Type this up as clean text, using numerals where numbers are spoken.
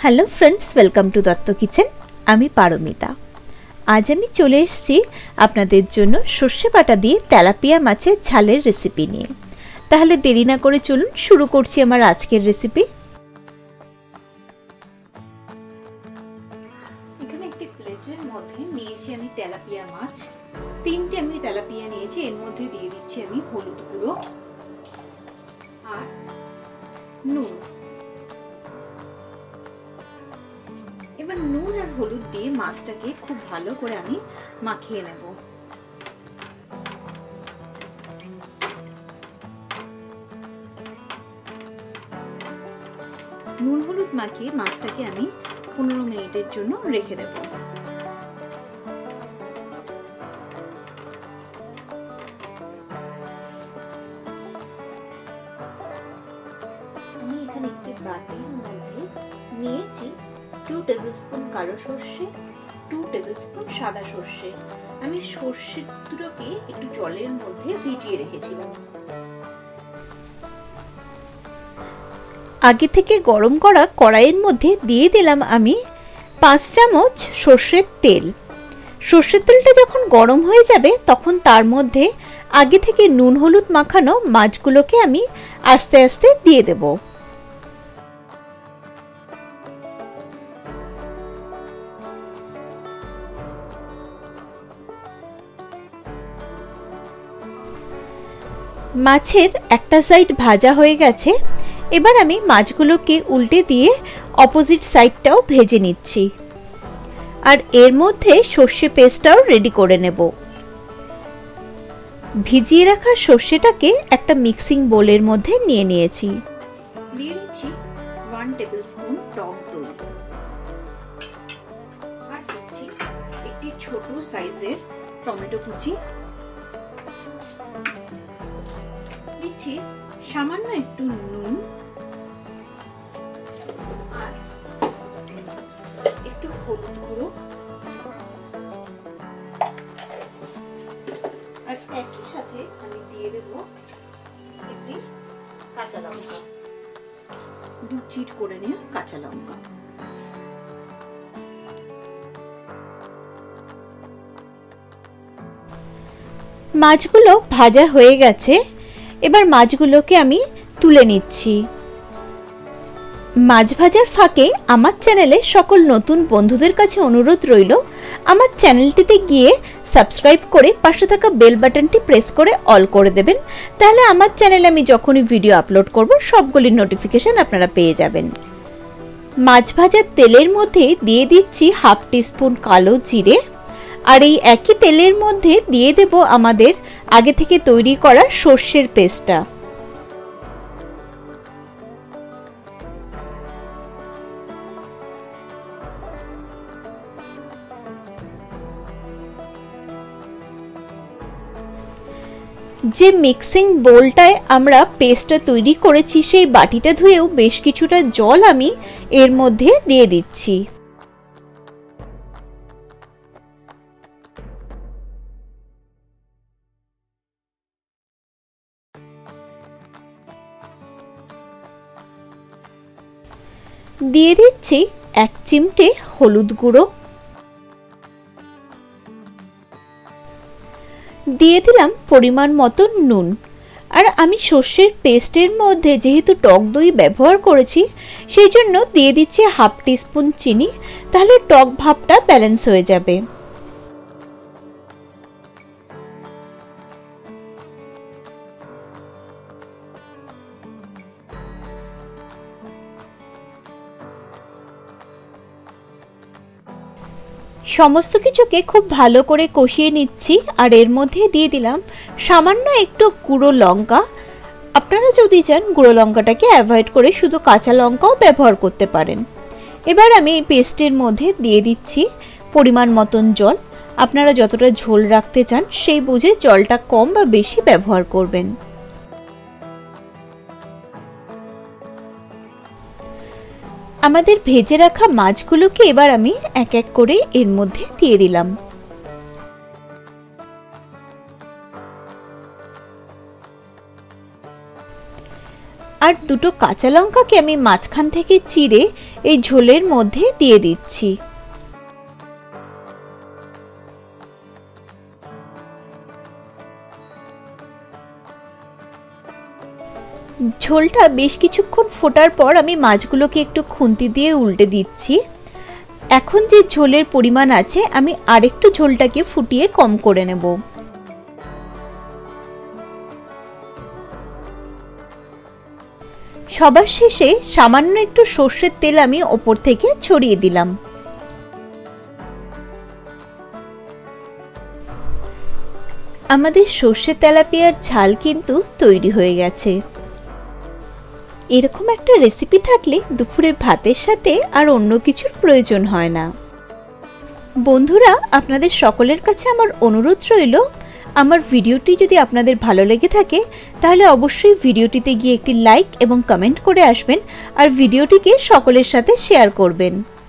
Hello friends, welcome to Dutta kitchen. আমি পারমিতা। আজ আমি চলে এসেছি আপনাদের জন্য সর্ষে বাটা দিয়ে তেলাপিয়া মাছের ঝালের রেসিপি নিয়ে। তাহলে দেরি না করে চলুন শুরু করছি আমার আজকের রেসিপি। এখানে একটি প্লেটের মধ্যে নিয়েছি আমি তেলাপিয়া মাছ। তিনটে আমি তেলাপিয়া নিয়েছি। এর মধ্যে দিয়ে দিচ্ছি আমি হলুদ গুঁড়ো আর নুন। এবার নুন আর হলুদ দিয়ে মাছটাকে খুব ভালো করে আমি মাখিয়ে নেব। নুন হলুদ মাখিয়ে মাছটাকে আমি 15 মিনিটের জন্য রেখে দেব। আমি এখানে একটি বাটির মধ্যে নিয়েছি 2 টেবিলস্পুন কালো সর্ষে, 2 টেবিলস্পুন সাদা সর্ষে। আমি সর্ষে দুটোকে একটু জলের মধ্যে ভিজিয়ে রেখেছিলাম। আগে থেকে গরম করা কড়াইয়ের মধ্যে দিয়ে দিলাম আমি 5 চামচ সর্ষের তেল। সর্ষের তেলটা যখন গরম হয়ে যাবে তখন তার মধ্যে আগে থেকে নুন হলুদ মাখানো মাছগুলোকে আমি আস্তে আস্তে দিয়ে দেব। মাছের একটা সাইড ভাজা হয়ে গেছে। এবার আমি মাছগুলোকে উল্টে দিয়ে অপোজিট সাইডটাও ভেজে নিচ্ছি। আর এর মধ্যে সর্ষে পেস্টটাও রেডি করে নেব। ভিজিয়ে রাখা সর্ষেটাকে একটা মিক্সিং বোলের মধ্যে নিয়ে নিয়েছি। দিয়ে দিচ্ছি 1 টেবিলস্পুন টক দই আর দিচ্ছি একটি ছোট সাইজের টমেটো কুচি। দিচ্ছি সামান্য একটু নুন আর একটু হলুদ গুঁড়ো আর একই সাথে আমি দিয়ে দেব একটি কাঁচা লঙ্কা, 2 চিট করে নেওয়া কাঁচা লঙ্কা। মাছগুলো ভাজা হয়ে গেছে। এবার মাছগুলোকে আমি তুলে নিচ্ছি। মাছ ভাজার ফাঁকে আমার চ্যানেলে সকল নতুন বন্ধুদের কাছে অনুরোধ রইল, আমার চ্যানেলটিতে গিয়ে সাবস্ক্রাইব করে পাশে থাকা বেল বাটনটি প্রেস করে অল করে দেবেন। তাহলে আমার চ্যানেলে আমি যখনই ভিডিও আপলোড করব সবগুলির নোটিফিকেশন আপনারা পেয়ে যাবেন। মাছ ভাজার তেলের মধ্যে দিয়ে দিচ্ছি 1/2 টিস্পুন কালো জিরে। আর এই একই তেলের মধ্যে দিয়ে দেব আমাদের আগে থেকে তৈরি করা সর্ষের পেস্টটা। যে মিক্সিং বোলটায় আমরা পেস্টটা তৈরি করেছি সেই বাটিটা ধুয়েও বেশ কিছুটা জল আমি এর মধ্যে দিয়ে দিচ্ছি। দিয়ে দিচ্ছি 1 চিমটে হলুদ গুঁড়ো। দিয়ে দিলাম পরিমাণ মতো নুন। আর আমি সর্ষের পেস্টের মধ্যে যেহেতু টক দই ব্যবহার করেছি সেই জন্য দিয়ে দিচ্ছি 1/2 টিস্পুন চিনি। তাহলে টক ভাবটা ব্যালেন্স হয়ে যাবে। সমস্ত কিছুকে খুব ভালো করে কষিয়ে নিচ্ছি। আর এর মধ্যে দিয়ে দিলাম সামান্য একটু গুঁড়ো লঙ্কা। আপনারা যদি চান গুঁড়ো লঙ্কাটাকে অ্যাভয়েড করে শুধু কাঁচা লঙ্কাও ব্যবহার করতে পারেন। এবার আমি এই পেস্টের মধ্যে দিয়ে দিচ্ছি পরিমাণ মতন জল। আপনারা যতটা ঝোল রাখতে চান সেই বুঝে জলটা কম বা বেশি ব্যবহার করবেন। আমাদের ভেজে রাখা মাছগুলোকে এবার আমি এক এক করে এর মধ্যে দিয়ে দিলাম। আর আর দুটো কাঁচা লঙ্কাকে আমি মাঝখান থেকে চিড়ে এই ঝোলের মধ্যে দিয়ে দিচ্ছি। ঝোলটা বেশ কিছুক্ষণ ফোটার পর আমি মাছগুলোকে একটু খুন্তি দিয়ে উল্টে দিচ্ছি। এখন যে ঝোলের পরিমাণ আছে আমি আরেকটু ঝোলটাকে ফুটিয়ে কম করে নেব। সবার শেষে সামান্য একটু সর্ষের তেল আমি ওপর থেকে ছড়িয়ে দিলাম। আমাদের সর্ষে তেলাপিয়ার ঝাল কিন্তু তৈরি হয়ে গেছে। এরকম একটা রেসিপি থাকলে দুপুরে ভাতের সাথে আর অন্য কিছুর প্রয়োজন হয় না। বন্ধুরা, আপনাদের সকলের কাছে আমার অনুরোধ রইল, আমার ভিডিওটি যদি আপনাদের ভালো লেগে থাকে তাহলে অবশ্যই ভিডিওটিতে গিয়ে একটি লাইক এবং কমেন্ট করে আসবেন আর ভিডিওটিকে সকলের সাথে শেয়ার করবেন।